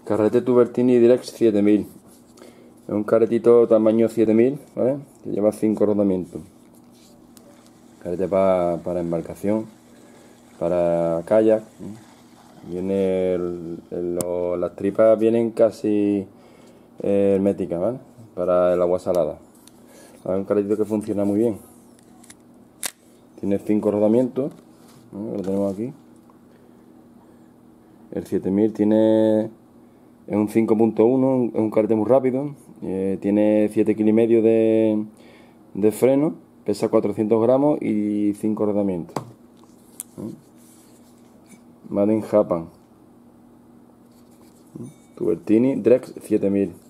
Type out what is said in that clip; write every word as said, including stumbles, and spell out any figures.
Carrete Tubertini Direx siete mil. Es un carretito tamaño siete mil, ¿vale? Que lleva cinco rodamientos. Carrete pa, para embarcación, para kayak. Viene el, el, lo, las tripas vienen casi eh, herméticas, ¿vale? Para el agua salada. Es un carretito que funciona muy bien. Tiene cinco rodamientos, ¿no? Lo tenemos aquí. El siete mil tiene es un cinco punto uno, es un carrete muy rápido, eh, tiene siete kilos y medio de, de freno, pesa cuatrocientos gramos y cinco rodamientos. ¿Eh? Made in Japan. Tubertini Drex siete mil.